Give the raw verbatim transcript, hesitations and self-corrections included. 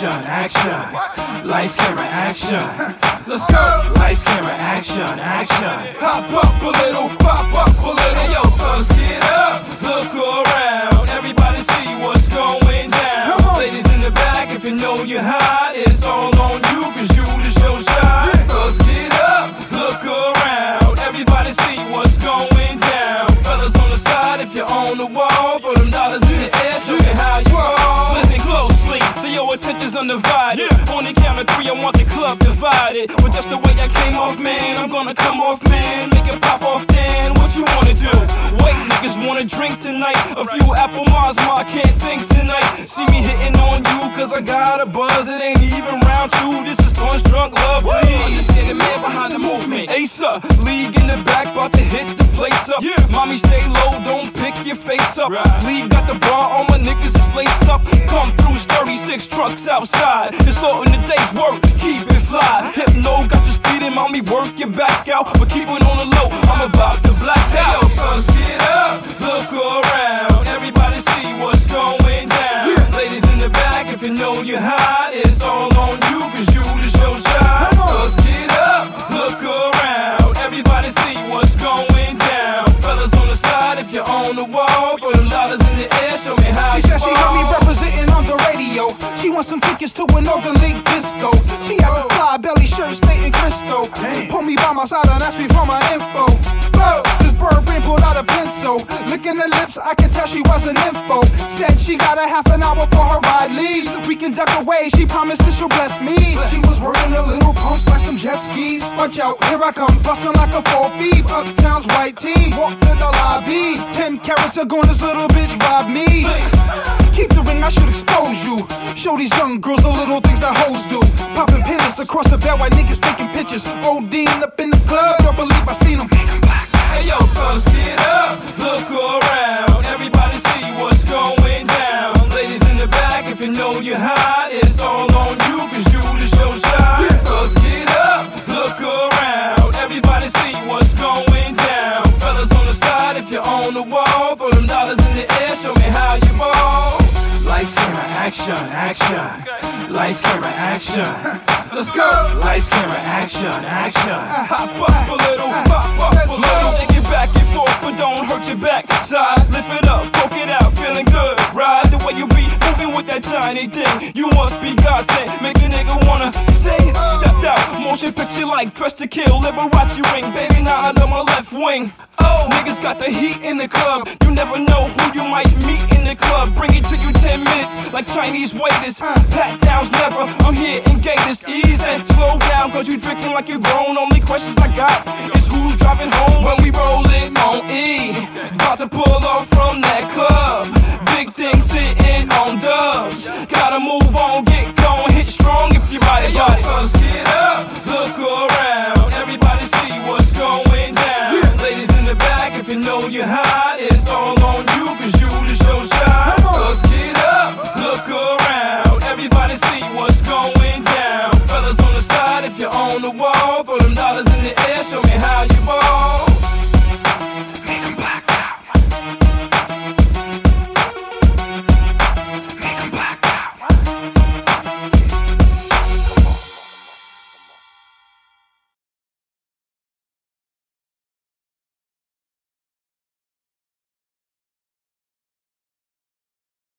action, action. Lights, camera, action. Let's go. Lights, camera, action, action. Hop up a little, pop up a little. Hey yo, folks, get up, look around. Everybody see what's going down. Ladies in the back, if you know you're hot, it's all on you, cause you the show shot. Folks, get up, look around. Everybody see what's going down. Fellas on the side, if you're on the wall, throw them dollars in the air, show me how you roll. Listen closely, so your attention's undivided. Yeah. On the count of three, I want the club divided. But just the way I came off, man, I'm gonna come off, man. Make it pop off, then what you wanna do? Wait, niggas wanna drink tonight. A few Apple Mars, ma, I can't think tonight. See me hitting on you, cause I got a buzz. It ain't even round two, this is Punch Drunk Love. Understand the man behind the movement. Ace up, league in the back, about to hit the place up. Yeah. Mommy, stay low, don't pick your face up. Right. League got the bar, all my niggas is laced up. Come through, thirty-six trucks outside. It's all in the day's work, keep it fly. Hypno got you speeding, mommy, work your back out. But keep it on the low, I'm about to black out. Hey yo, folks, get up, look around. Everybody see what's going down. Yeah. Ladies in the back, if you know you're hot, it's all on you, cause you the show shot. Folks, get up, look around. Everybody see what's going down. Fellas on the side, if you're on the wall, throw them dollars in the air, show me how She you said she heard me representing on the radio. She wants some tickets to an Northern League disco. She had a fly belly shirt stating Cristo. Pull me by my side and ask me for my info. Whoa, this bourbon pulled out a pencil. Licking her lips, I can tell she wasn't info. Said she got a half an hour for her ride leaves. We can duck away, she promises she'll bless me. She was working a little pumps like some jet skis. Watch out, here I come, bustin' like a four thief. Uptown's white tee, walk to the lobby. Ten carats are going, this little bitch rob me. Keep the ring, I should expose you. Show these young girls the little things that hoes do. Popping pins across the bed while niggas taking pictures. ODing up in the club, don't believe I seen them. Hey yo, folks, get up, look around. Everybody see what's going down. Ladies in the back, if you know you're hot, it's all on you, cause you the show shot. Folks, get up, look around. Everybody see what's going down. Fellas on the side, if you're on the wall, throw them dollars in the air, show me how you ball. Lights, camera, action, action. Lights, camera, action. Let's go. Lights, camera, action, action. Hop up a little, pop up a little. Take it back and forth, but don't hurt your back. Side, lift it up, poke it out, feeling good. Ride the way you be, moving with that tiny thing. You must be God sent, make a nigga wanna sing. Stepped out, motion picture like Dress to Kill, Liberace ring, baby, now under my left wing. Oh, niggas got the heat in the club. You never know who you might meet in the club. Bring it to you ten minutes, like Chinese waiters. Pat downs never, I'm here in Gators. Ease and slow down, cause you drinking like you grown. Only questions I got is who's driving home when we rollin' on E. About to pull off from that club. Big thing sitting on dubs. Gotta move on, get going, hit strong if you ride it. Hey yo, folks, get up, look around. Everybody see what's going down. Ladies in the back, if you know you're hot, it's all on you.